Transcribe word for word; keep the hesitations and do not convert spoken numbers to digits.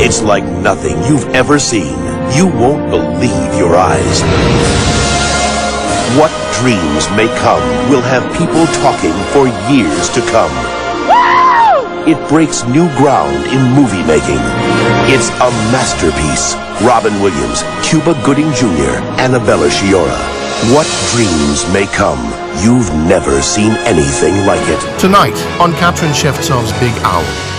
It's like nothing you've ever seen. You won't believe your eyes. What dreams may come will have people talking for years to come. It breaks new ground in movie making. It's a masterpiece. Robin Williams, Cuba Gooding Junior, Annabella Sciorra. What dreams may come. You've never seen anything like it. Tonight on Katrin Shevtsov's Big Owl.